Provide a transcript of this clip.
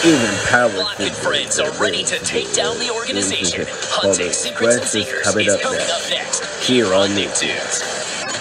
Even power Block and friends are ready to take down the organization. Hunting secrets and secrets is coming up next here on Nicktoons.